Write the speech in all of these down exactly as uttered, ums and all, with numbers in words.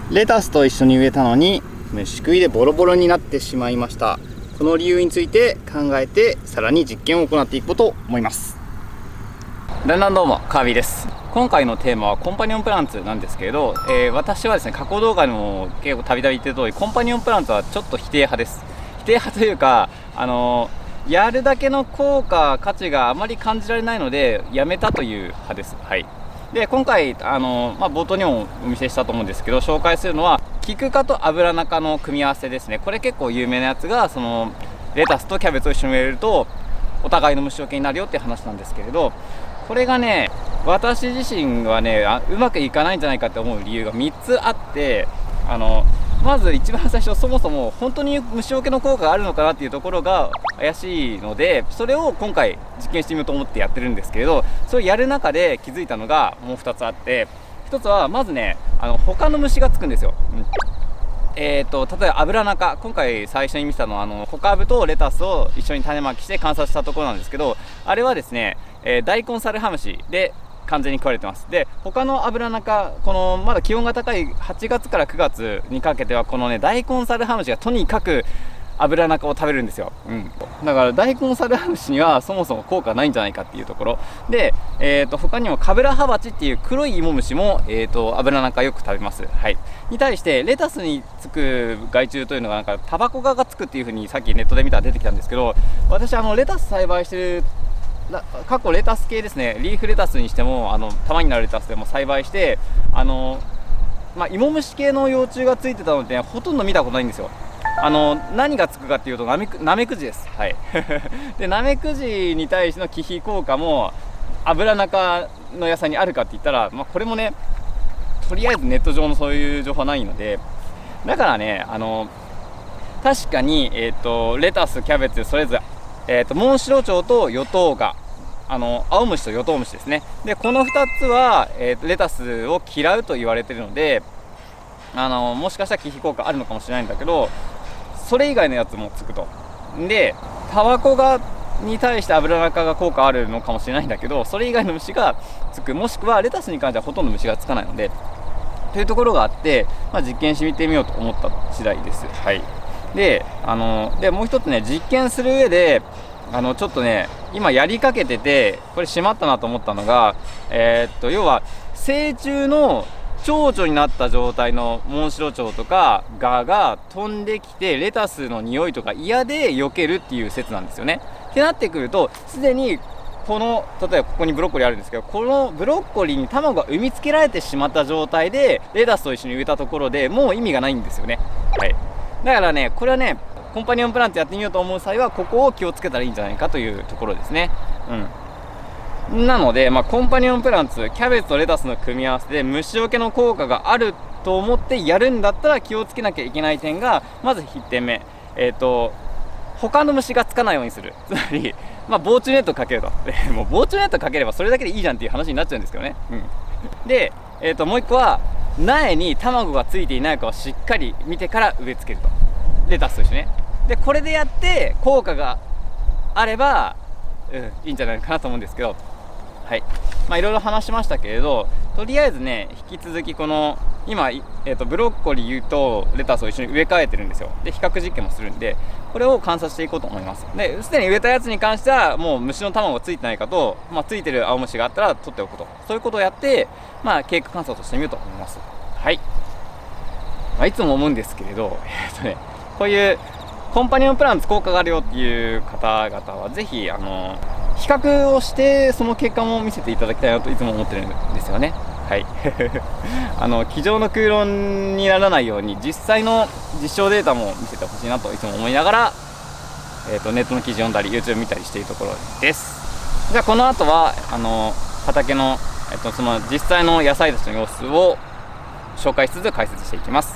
レタスと一緒に植えたのに虫食いでボロボロになってしまいました。この理由について考えてさらに実験を行っていこうと思います。だんだんどうもカービィです。今回のテーマはコンパニオンプランツなんですけれど、えー、私はですね過去動画でも結構たびたび言ってる通りコンパニオンプランツはちょっと否定派です。否定派というかあのー、やるだけの効果価値があまり感じられないのでやめたという派です。はい。で今回あのー、まあ、冒頭にもお見せしたと思うんですけど紹介するのはキク科とアブラナ科の組み合わせですね。これ結構有名なやつがそのレタスとキャベツを一緒に植えるとお互いの虫除けになるよっていう話なんですけれど、これがね私自身はねあうまくいかないんじゃないかって思う理由がみっつあって、あのまず一番最初そもそも本当に虫除けの効果があるのかなっていうところが怪しいので、それを今回実験してみようと思ってやってるんですけれど、それをやる中で気づいたのがもうふたつあって、ひとつはまずねあの他の虫がつくんですよ。うんえーと例えばアブラナ科、今回最初に見せたのはあの小株とレタスを一緒に種まきして観察したところなんですけど、あれはですね、えー、大根サルハムシで完全に食われてます。で他のアブラナ科、このまだ気温が高いはちがつからくがつにかけてはこのね大根サルハムシがとにかくアブラナ科を食べるんですよ。うん、だから大根サルハムシにはそもそも効果ないんじゃないかっていうところで、えー、と他にもカブラハバチっていう黒い芋虫も、えー、とアブラナ科よく食べます。はい、に対してレタスにつく害虫というのがなんかタバコ科がつくっていうふうにさっきネットで見たら出てきたんですけど、私あのレタス栽培してる過去レタス系ですね、リーフレタスにしてもあの玉になるレタスでも栽培してあの、まあ、芋虫系の幼虫がついてたので、ね、ほとんど見たことないんですよ。あの何がつくかっていうとナメクナメクジです。はいでナメクジに対しての忌避効果もアブラナ科の野菜にあるかって言ったら、まあ、これもねとりあえずネット上のそういう情報はないので、だからねあの確かに、えー、とレタスキャベツそれぞれ、えー、とモンシロチョウとヨトウガ、あの青虫とヨトウムシですね。でこのふたつは、えー、とレタスを嫌うと言われているので、あのもしかしたら忌避効果あるのかもしれないんだけど、それ以外のやつもつくと。でタバコがに対してアブラナ科が効果あるのかもしれないんだけど、それ以外の虫がつく、もしくはレタスに関してはほとんど虫がつかないのでというところがあって、まあ、実験してみてみようと思った次第です。はい、であのでもう一つね実験する上であのちょっとね今やりかけててこれしまったなと思ったのが、えー、っと要は成虫の蝶々になった状態のモンシロチョウとかガが飛んできてレタスの匂いとか嫌で避けるっていう説なんですよね。ってなってくるとすでにこの例えばここにブロッコリーあるんですけど、このブロッコリーに卵が産みつけられてしまった状態でレタスと一緒に植えたところでもう意味がないんですよね。はい、だからねこれはねコンパニオンプランツやってみようと思う際はここを気をつけたらいいんじゃないかというところですね。うんなので、まあ、コンパニオンプランツキャベツとレタスの組み合わせで虫除けの効果があると思ってやるんだったら気をつけなきゃいけない点がまずいってんめ、えーと他の虫がつかないようにする。つまり、まあ、防虫ネットかけるともう防虫ネットかければそれだけでいいじゃんっていう話になっちゃうんですけどね。うん、で、えーともう一個は苗に卵がついていないかをしっかり見てから植え付けると、レタスとしてね。でこれでやって効果があれば、うん、いいんじゃないかなと思うんですけど、はい、まあいろいろ話しましたけれど、とりあえずね引き続きこの今、えー、とブロッコリーとレタスを一緒に植え替えてるんですよ。で比較実験もするんでこれを観察していこうと思います。ですでに植えたやつに関してはもう虫の卵がついてないかと、まあ、ついてる青虫があったら取っておくと、そういうことをやってまあ経過観察をしてみようと思います。はい、まあ、いつも思うんですけれど、えーとね、こういうコンパニオンプランツ効果があるよっていう方々はぜひあの比較をしてその結果も見せていただきたいなといつも思ってるんですよね。はいあの机上の空論にならないように実際の実証データも見せてほしいなといつも思いながら、えー、とネットの記事読んだり YouTube 見たりしているところです。じゃあこの後はあの畑の、えー、とその実際の野菜たちの様子を紹介しつつ解説していきます。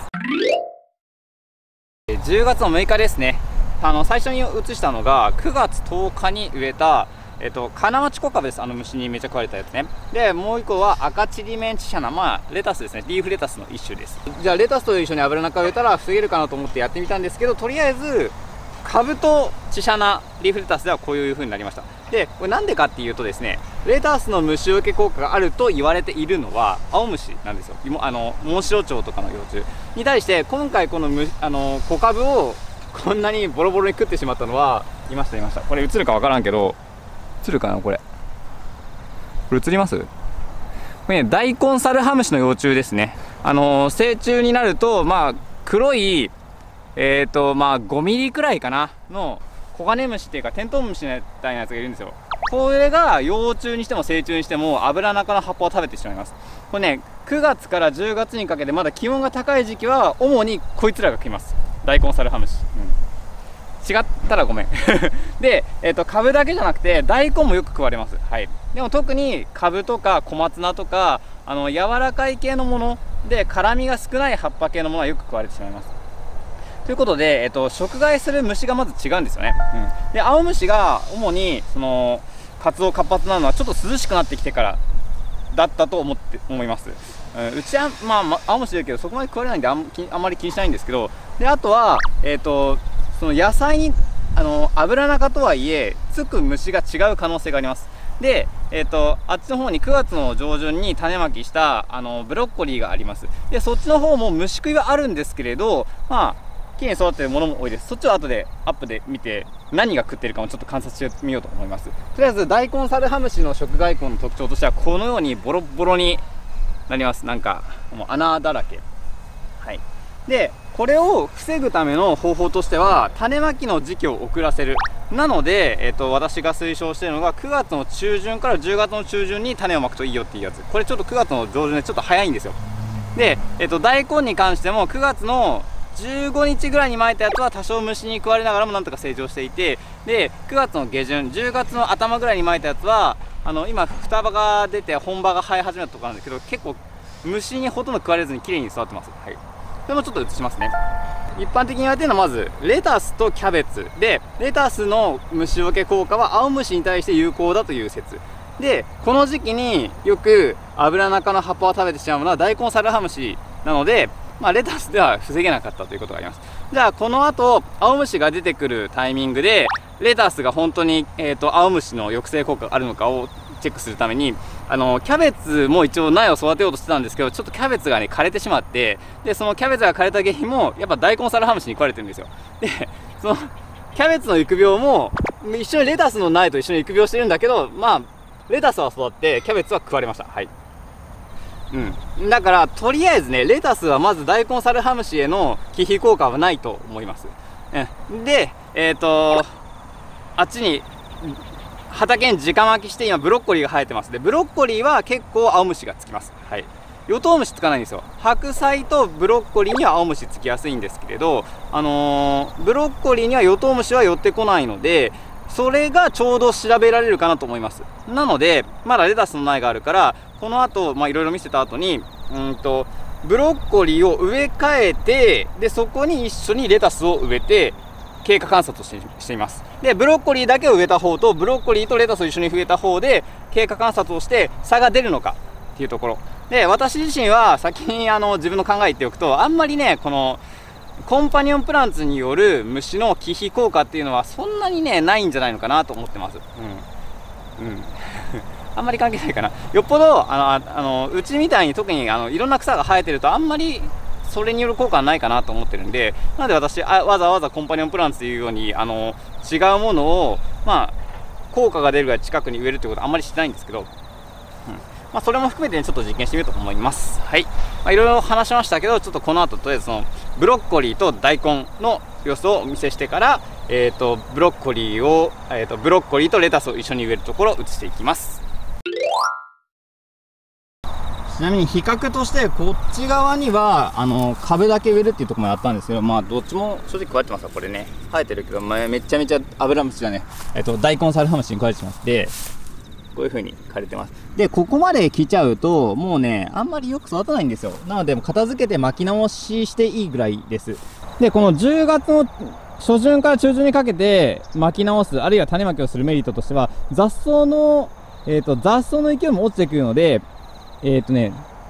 じゅうがつのむいかですね。あの最初に映したのがくがつとおかに植えたえっと金町小カブです。あの虫にめっちゃ食われたやつね。でもう一個は赤ちりめんちシャナ、まあレタスですね。リーフレタスの一種です。じゃあレタスと一緒にアブラナ科植えたら防げるかなと思ってやってみたんですけど、とりあえずカブとチシャナリーフレタスではこういう風になりました。でこれなんでかっていうとですね、 レタスの虫除け効果があると言われているのは青虫なんですよ。あのモンシロチョウとかの幼虫に対して、今回このむあの小株をこんなにボロボロに食ってしまったのは、いましたいました。これ映るか分からんけど、映るかな、これこれ映ります？これね、大根サルハムシの幼虫ですね。あの成虫になると、まあ黒いえっとまあごミリくらいかなのコガネムシっていうかテントウムシみたいなやつがいるんですよ。これが幼虫にしても成虫にしてもアブラナ科の葉っぱを食べてしまいます。これね、くがつからじゅうがつにかけてまだ気温が高い時期は主にこいつらが食います。大根サルハムシ、うん、違ったらごめんで、えーと、株だけじゃなくて大根もよく食われます。はい、でも特に株とか小松菜とかあの柔らかい系のもので辛みが少ない葉っぱ系のものはよく食われてしまいます。ということで、えっと、食害する虫がまず違うんですよね。うん、で青虫が主にその活動活発なのはちょっと涼しくなってきてからだったと思って思います。うん、うちは、まあ、ま青虫だけどそこまで食われないんであんあんまり気にしないんですけど、であとは、えっと、その野菜にあのアブラナ科とはいえつく虫が違う可能性があります。で、えー、とあっちの方にくがつの上旬に種まきしたあのブロッコリーがあります。でそっちの方も虫食いはあるんですけれど、まあきれいに育っているものも多いです。そっちは後でアップで見て何が食ってるかもちょっと観察してみようと思います。とりあえず大根サルハムシの食害根の特徴としてはこのようにボロボロになります。なんかもう穴だらけ。はい、でこれを防ぐための方法としては種まきの時期を遅らせる。なので、えー、と私が推奨しているのがくがつの中旬からじゅうがつの中旬に種をまくといいよっていうやつ。これちょっとくがつの上旬でちょっと早いんですよ。で、えー、と大根に関してもくがつのじゅうごにちぐらいに巻いたやつは多少虫に食われながらもなんとか成長していて、でくがつの下旬じゅうがつの頭ぐらいに巻いたやつはあの今双葉が出て本葉が生え始めたところなんですけど、結構虫にほとんど食われずに綺麗に育ってます。はい、これもちょっと映しますね。一般的に言われているのはまずレタスとキャベツで、レタスの虫除け効果は青虫に対して有効だという説で、この時期によくアブラナ科の葉っぱを食べてしまうのは大根サルハムシなので、まあ、レタスでは防げなかったということがあります。じゃあこの後青虫が出てくるタイミングでレタスが本当に、えーと、青虫の抑制効果があるのかをチェックするために、あのキャベツも一応苗を育てようとしてたんですけど、ちょっとキャベツがね枯れてしまって、でそのキャベツが枯れた原因もやっぱ大根サルハムシに食われてるんですよ。でそのキャベツの育苗も一緒にレタスの苗と一緒に育苗してるんだけど、まあレタスは育ってキャベツは食われました。はい、うん、だからとりあえずねレタスはまず大根サルハムシへの忌避効果はないと思います。うん、でえっ、ー、とあっちに畑に直巻きして今ブロッコリーが生えてます。でブロッコリーは結構青虫がつきます。はい、ヨトウムシつかないんですよ。白菜とブロッコリーには青虫つきやすいんですけれど、あのー、ブロッコリーにはヨトウムシは寄ってこないので、それがちょうど調べられるかなと思います。なのでまだレタスの苗があるから、この後まあいろいろ見せた後にうんとブロッコリーを植え替えて、でそこに一緒にレタスを植えて経過観察をしてしています。でブロッコリーだけを植えた方とブロッコリーとレタスを一緒に植えた方で経過観察をして差が出るのかっていうところで、私自身は先にあの自分の考え言っておくと、あんまりねこのコンパニオンプランツによる虫の忌避効果っていうのはそんなにねないんじゃないのかなと思ってます。うん、うんあんまり関係ないかな。よっぽどあのあのうちみたいに特にあのいろんな草が生えてるとあんまりそれによる効果はないかなと思ってるんで、なので私あわざわざコンパニオンプランツというようにあの違うものをまあ効果が出るぐらい近くに植えるということはあんまりしてないんですけど、うんまあ、それも含めて、ね、ちょっと実験してみようと思います。はい、まあ、いろいろ話しましたけど、ちょっとこの後とりあえずそのブロッコリーと大根の様子をお見せしてから、えー、とブロッコリーを、えー、とブロッコリーとレタスを一緒に植えるところを移していきます。ちなみに比較としてこっち側にはあの株だけ植えるっていうところもやったんですけど、まあどっちも正直食われてますわ。これね生えてるけど、まあ、めちゃめちゃアブラムシがね、えっと、大根サルハムシに食われてます。でこういう風に枯れてます。でここまで来ちゃうともうねあんまりよく育たないんですよ。なので片付けて巻き直ししていいぐらいです。でこのじゅうがつの初旬から中旬にかけて巻き直す、あるいは種まきをするメリットとしては、雑草の、えーと、雑草の勢いも落ちてくるので、えっとね、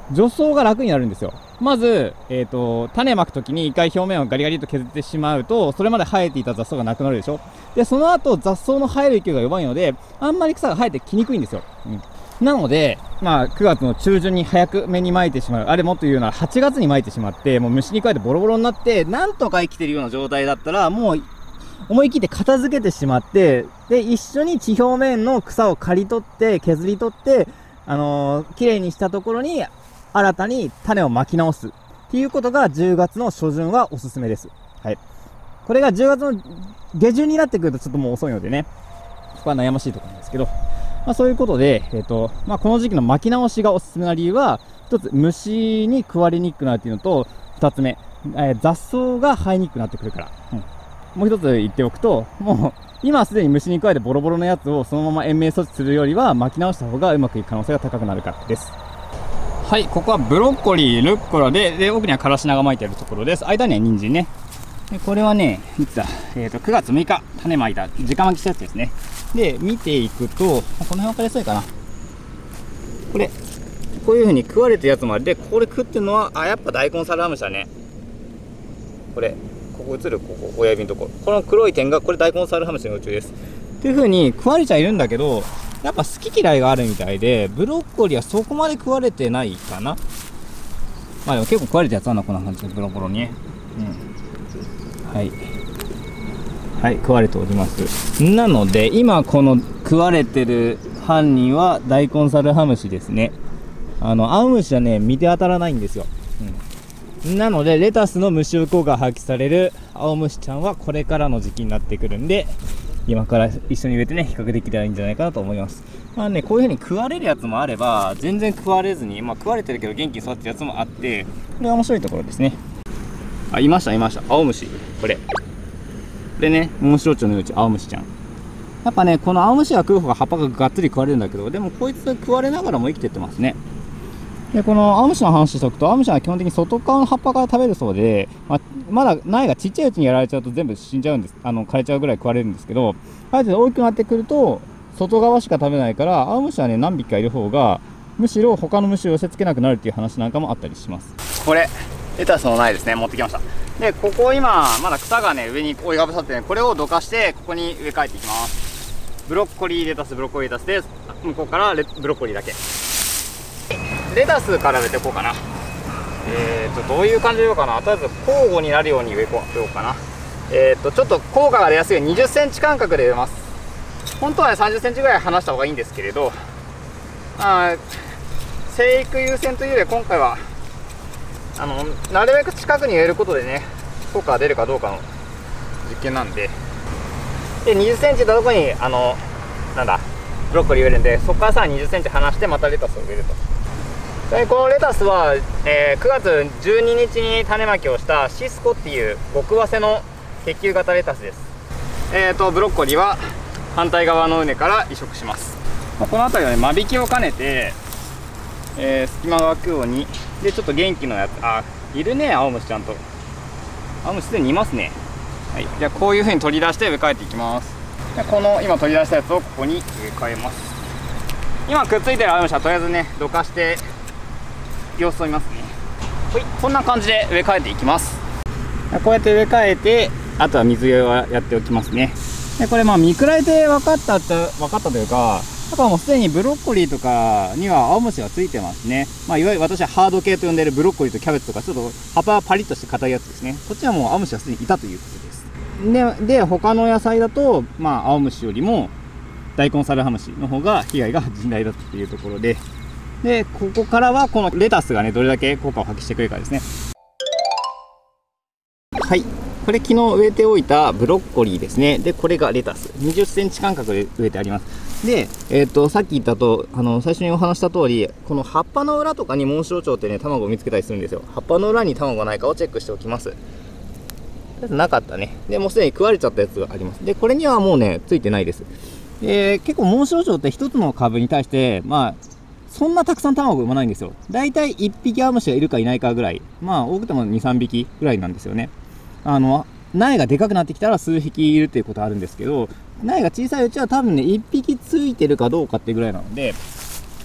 除草が楽になるんですよ。まず、えーと、種まくときに一回表面をガリガリと削ってしまうと、それまで生えていた雑草がなくなるでしょ。で、その後雑草の生える勢いが弱いので、あんまり草が生えてきにくいんですよ。うん、なので、まあ、くがつの中旬に早く目に撒いてしまう。あれもっと言うならはちがつに撒いてしまって、もう虫に食われてボロボロになって、なんとか生きてるような状態だったら、もう、思い切って片付けてしまって、で、一緒に地表面の草を刈り取って、削り取って、あのー、綺麗にしたところに、新たに種をまき直す。っていうことがじゅうがつの初旬はおすすめです。はい。これがじゅうがつの下旬になってくるとちょっともう遅いのでね、そこは悩ましいところなんですけど、まあそういうことで、えっと、まあこの時期の巻き直しがおすすめな理由は、一つ、虫に食われにくくなるっていうのと、二つ目、えー、雑草が生えにくくなってくるから。うん、もう一つ言っておくと、もう、今すでに虫に食われてボロボロのやつをそのまま延命措置するよりは巻き直した方がうまくいく可能性が高くなるからです。はい、ここはブロッコリー、ルッコラで、で、奥にはカラシナが巻いてあるところです。間には人参ね。で、これはね、いつだ、えっと、くがつむいか、種まいた、直巻きしたやつですね。で、見ていくと、この辺分かりやすいかな。これ、こういう風に食われてるやつもある。で、これ食ってるのは、あ、やっぱ大根サルハムシだね。これ、ここ映る、ここ、親指のところ。この黒い点が、これ大根サルハムシの幼虫です。っていう風に食われちゃいるんだけど、やっぱ好き嫌いがあるみたいで、ブロッコリーはそこまで食われてないかな。まあでも結構食われたやつあるの、こんな感じで、ボロボロにね。うん。はい。はい、食われております。なので、今この食われてる犯人は大根サルハムシですね。あの、青虫はね、見て当たらないんですよ。うん。なので、レタスの無臭効果が発揮される青虫ちゃんはこれからの時期になってくるんで、今から一緒に植えてね、比較できたらいいんじゃないかなと思います。まあね、こういう風に食われるやつもあれば、全然食われずに、まあ食われてるけど元気に育ってるやつもあって、これは面白いところですね。あ、いました、いました。青虫。これ。これね、モンシロチョウのうち青虫ちゃん。やっぱね、この青虫が食う方が葉っぱががっつり食われるんだけど、でもこいつ食われながらも生きてってますね。で、この青虫の話しておくと、青虫は基本的に外側の葉っぱから食べるそうで、まあ、まだ苗がちっちゃいうちにやられちゃうと全部死んじゃうんです。あの、枯れちゃうぐらい食われるんですけど、ある程度大きくなってくると、外側しか食べないから、青虫はね、何匹かいる方が、むしろ他の虫を寄せ付けなくなるっていう話なんかもあったりします。これ、レタスの苗ですね、持ってきました。で、ここ今、まだ草がね、上に覆いかぶさってね、これをどかして、ここに植え替えていきます。ブロッコリーレタス、ブロッコリーレタスで、向こうからレブロッコリーだけ。レタスから植えていこうかな。えーと、どういう感じで植えようかな。とりあえず交互になるように植えようかな。えーと、ちょっと効果が出やすいようににじゅっセンチ間隔で植えます。本当はね、さんじゅっセンチぐらい離した方がいいんですけれど、あ生育優先というよりは今回は、あの、なるべく近くに植えることでね、効果が出るかどうかの実験なんで、で、にじゅっセンチのとこに、あの、なんだ、ブロッコリー植えるんで、そこからさらににじゅっセンチ離してまたレタスを植えると。でこのレタスは、えー、くがつじゅうににちに種まきをしたシスコっていう極早生の結球型レタスです。えーとブロッコリーは反対側の畝から移植します。まあ、この辺りはね間引きを兼ねて、えー、隙間が空くようにでちょっと元気のやつあいるね青虫ちゃんと青虫すでにいますね。はい、じゃあこういう風に取り出して植え替えていきます。でこの今取り出したやつをここに植え替えます。今くっついてる青虫はとりあえずねどかして様子を見ますね。はい、こんな感じで植え替えていきます。こうやって植え替えて、あとは水植えはやっておきますね。でこれまあ見比べて分かったって分かったというか、やっぱもうすでにブロッコリーとかには青虫がついてますね。まあいわゆる私はハード系と呼んでいるブロッコリーとキャベツとかちょっと葉っぱがパリッとして硬いやつですね。こっちはもう青虫がすでにいたということです。で、で他の野菜だとまあ青虫よりも大根サルハムシの方が被害が甚大だっていうところで。で、ここからはこのレタスがね、どれだけ効果を発揮してくれるかですね。はい。これ昨日植えておいたブロッコリーですね。で、これがレタス。にじゅっセンチ間隔で植えてあります。で、えっと、さっき言ったと、あの、最初にお話した通り、この葉っぱの裏とかにモンシロチョウってね、卵を見つけたりするんですよ。葉っぱの裏に卵がないかをチェックしておきます。なかったね。で、もうすでに食われちゃったやつがあります。で、これにはもうね、ついてないです。で、結構モンシロチョウって一つの株に対して、まあ、そんなたくさん卵を産まないんですよ。だいたいいっぴき青虫がいるかいないかぐらい。まあ、多くてもに、さんびきぐらいなんですよね。あの、苗がでかくなってきたら数匹いるっていうことはあるんですけど、苗が小さいうちは多分ね、いっぴきついてるかどうかってぐらいなので、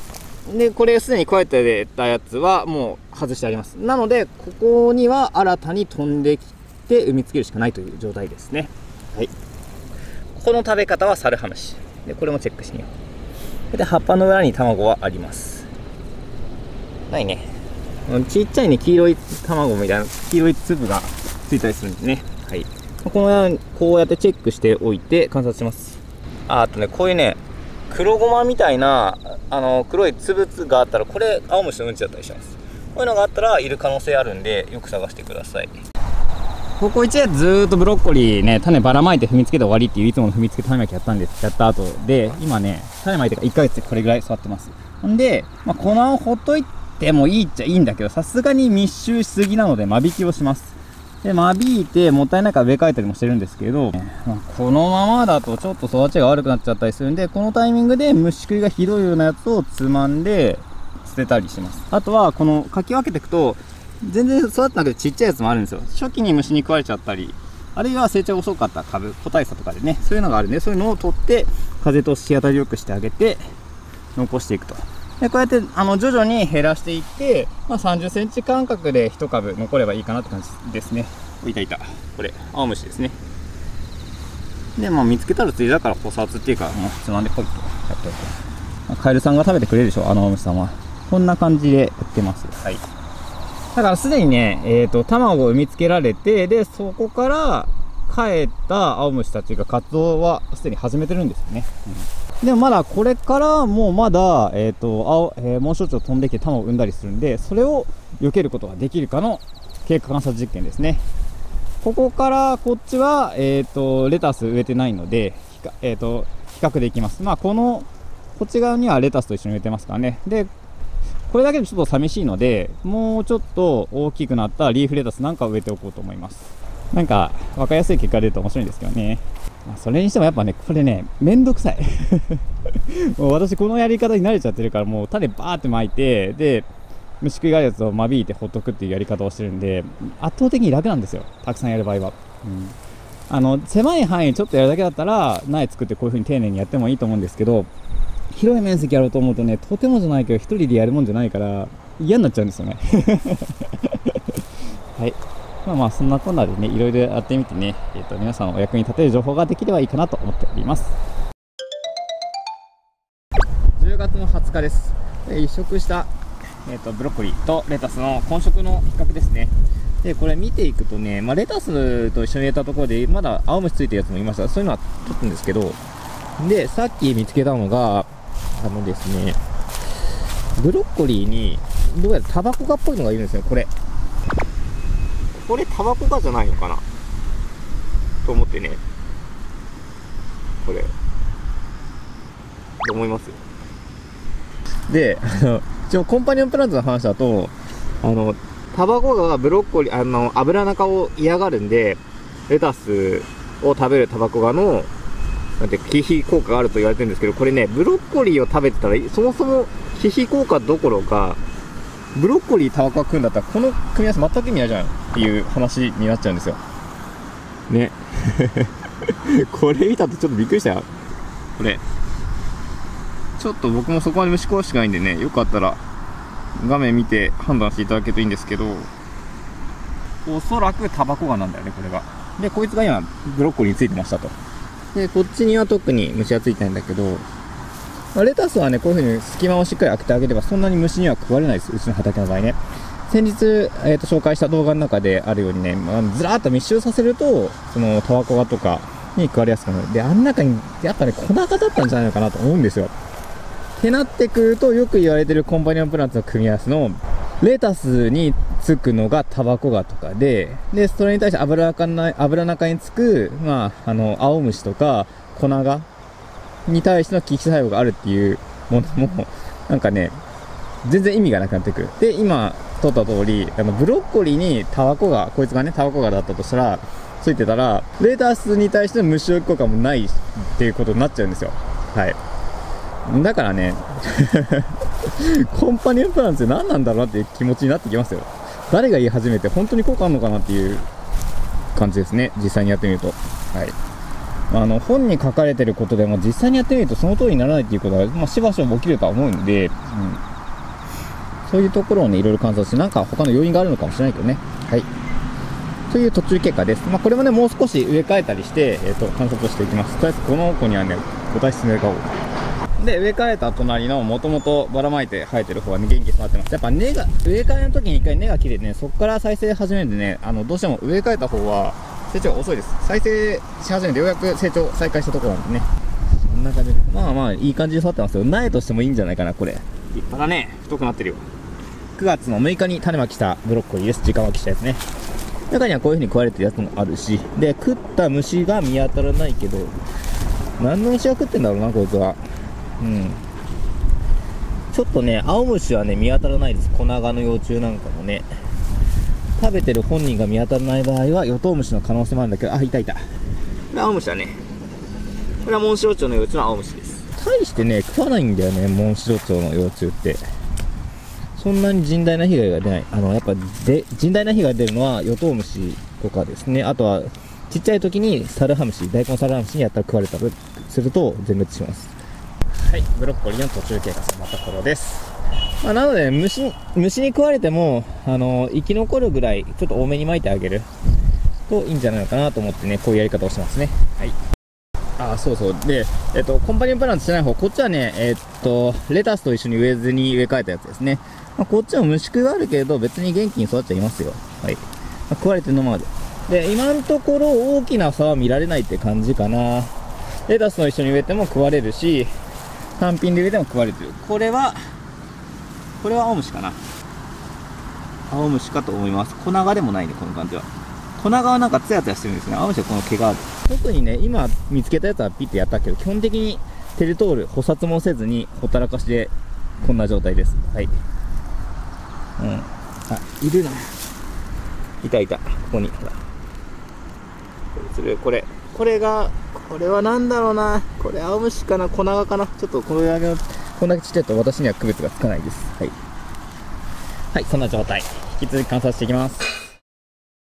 でこれすでに加えてたやつはもう外してあります。なのでここには新たに飛んできて産みつけるしかないという状態ですね。はい、この食べ方はサルハムシで、これもチェックしてみよう。で葉っぱの裏に卵はあります。ないね、ちっちゃいね黄色い卵みたいな黄色い粒がついたりするんですね。はい、このようにこうやってチェックしておいて観察します。ああとね、こういうね黒ごまみたいなあの黒い粒々があったら、これ青虫のうんちだったりします。こういうのがあったらいる可能性あるんで、よく探してください。ここいちねんずーっとブロッコリーね、種ばらまいて踏みつけて終わりっていういつもの踏みつけ種まきやったんです。やった後で、今ね、種まいてからいっかげつでこれぐらい育ってます。んで、まあ、粉をほっといてもいいっちゃいいんだけど、さすがに密集しすぎなので間引きをします。で、間引いてもったいないから植え替えたりもしてるんですけど、まあ、このままだとちょっと育ちが悪くなっちゃったりするんで、このタイミングで虫食いがひどいようなやつをつまんで捨てたりします。あとは、このかき分けていくと、全然育ってなくてちっちゃいやつもあるんですよ。初期に虫に食われちゃったり、あるいは成長が遅かった株、個体差とかでね、そういうのがあるんで、そういうのを取って、風通し当たりよくしてあげて、残していくと。で、こうやって、あの、徐々に減らしていって、まあ、さんじゅっセンチ間隔でいち株残ればいいかなって感じですね。いたいた。これ、青虫ですね。で、まあ、見つけたら釣りだから、捕殺っていうか、もう、つまんでポイッとやっておく。まあ、カエルさんが食べてくれるでしょ、あの青虫さんは。こんな感じで売ってます。はい。だからすでにね、えっと、卵を産みつけられて、で、そこから帰った青虫たちが活動はすでに始めてるんですよね。うん、でもまだこれからもうまだ、えっと、青、えー、モンショウチョウ飛んできて卵を産んだりするんで、それを避けることができるかの経過観察実験ですね。ここからこっちは、えっと、レタス植えてないので、えっと、比較できます。まあ、この、こっち側にはレタスと一緒に植えてますからね。で、これだけでちょっと寂しいので、もうちょっと大きくなったリーフレタスなんかを植えておこうと思います。なんか、分かりやすい結果が出ると面白いんですけどね。まあ、それにしてもやっぱね、これね、めんどくさい。もう私このやり方に慣れちゃってるから、もう種バーって巻いて、で、虫食いがあるやつを間引いてほっとくっていうやり方をしてるんで、圧倒的に楽なんですよ。たくさんやる場合は。うん、あの、狭い範囲ちょっとやるだけだったら、苗作ってこういう風に丁寧にやってもいいと思うんですけど、広い面積やろうと思うとね、とてもじゃないけど、一人でやるもんじゃないから、嫌になっちゃうんですよね。はい。まあまあ、そんなこんなでね、いろいろやってみてね、えっと、皆さんのお役に立てる情報ができればいいかなと思っております。じゅうがつのはつかです。移植した、えっと、ブロッコリーとレタスの混色の比較ですね。で、これ見ていくとね、まあ、レタスと一緒に入れたところで、まだ青虫ついてるやつもいました。そういうのは取ったんですけど、で、さっき見つけたのが、あのですね、ブロッコリーにどうやらタバコガっぽいのがいるんですよ。これこれタバコガじゃないのかなと思ってね、これどう思います？で、あの一応コンパニオンプランツの話だと、あのタバコガがブロッコリー、あの油中を嫌がるんで、レタスを食べるタバコガのなんて忌避効果があると言われてるんですけど、これね、ブロッコリーを食べてたら、そもそも忌避効果どころか、ブロッコリータバコが食うんだったら、この組み合わせ全く意味ないじゃんっていう話になっちゃうんですよ。ね。これ見たとちょっとびっくりしたよ。これ。ちょっと僕もそこまで虫食わしかないんでね、よかったら画面見て判断していただけるといいんですけど、おそらくタバコガなんだよね、これが。で、こいつが今、ブロッコリーについてましたと。で、こっちには特に虫はついてないんだけど、まあ、レタスはね、こういう風に隙間をしっかり開けてあげれば、そんなに虫には食われないです。うちの畑の場合ね。先日、えーと、紹介した動画の中であるようにね、まあ、ずらーっと密集させると、その、タバコガとかに食われやすくなる。で、あん中に、やっぱね、粉がだったんじゃないのかなと思うんですよ。ってなってくると、よく言われてるコンパニオンプランツの組み合わせの、レタスにつくのがタバコガとかで、で、それに対して油中な、油中につく、まあ、あの、青虫とか粉が、に対しての忌避作用があるっていうものも、なんかね、全然意味がなくなってくる。で、今、撮った通り、あの、ブロッコリーにタバコガ、こいつがね、タバコガだったとしたら、ついてたら、レタスに対しての虫除き効果もないっていうことになっちゃうんですよ。はい。だからね、コンパニオンプランツって何なんだろうなっていう気持ちになってきますよ。誰が言い始めて本当に効果あるのかなっていう感じですね。実際にやってみると。はい。あの、本に書かれてることでも実際にやってみるとその通りにならないっていうことは、まあ、しばしば起きるとは思うので、うん。 そういうところをね、いろいろ観察して、なんか他の要因があるのかもしれないけどね。はい。という途中経過です。まあ、これもね、もう少し植え替えたりして、えっと、観察していきます。とりあえず、この子にはね、個体質の植え替えを。で、植え替えた隣の、もともとばらまいて生えてる方はね、元気に育ってます。やっぱ根が、植え替えの時に一回根が切れてね、そこから再生始めるんでね、あの、どうしても植え替えた方は、成長が遅いです。再生し始めてようやく成長再開したところなんでね。こんな感じで。まあまあ、いい感じに育ってますよ。苗としてもいいんじゃないかな、これ。立派だね。太くなってるよ。くがつのむいかに種まきしたブロッコリーです。直まきしたやつね。中にはこういう風に食われてるやつもあるし、で、食った虫が見当たらないけど、何の虫が食ってんだろうな、こいつは。うん。ちょっとね、青虫はね、見当たらないです。コナガの幼虫なんかもね。食べてる本人が見当たらない場合は、ヨトウムシの可能性もあるんだけど、あ、いたいた。これ青虫だね。これはモンシロチョウの幼虫の青虫です。大してね、食わないんだよね、モンシロチョウの幼虫って。そんなに甚大な被害が出ない。あの、やっぱ、で、甚大な被害が出るのは、ヨトウムシとかですね。あとは、ちっちゃい時にサルハムシ、大根サルハムシにやったら食われたりすると全滅します。はい、ブロッコリーの途中経過したところです。まあ、なので、虫、虫に食われても、あの、生き残るぐらい、ちょっと多めに撒いてあげるといいんじゃないのかなと思ってね、こういうやり方をしてますね。はい。あ、そうそう。で、えっと、コンパニオンプラントしてない方、こっちはね、えっと、レタスと一緒に植えずに植え替えたやつですね。まあ、こっちは虫食いはあるけど、別に元気に育っちゃいますよ。はい。まあ、食われてるのままで。で、今のところ大きな差は見られないって感じかな。レタスと一緒に植えても食われるし、単品で植えても食われてる。これは、これは青虫かな。青虫かと思います。粉がでもないね、この感じは。粉がはなんかツヤツヤしてるんですね。青虫はこの毛がある。特にね、今見つけたやつはピッてやったけど、基本的にテレトール、捕殺もせずに、ほったらかしで、こんな状態です。はい。うん。あ、いるな。いたいた。ここに。ほら。これ、これ。これが、これはなんだろうな。これ青虫かな、粉がかな。ちょっとこれだけの、こんだけちっちゃいと私には区別がつかないです。はい。はい、そんな状態。引き続き観察していきます。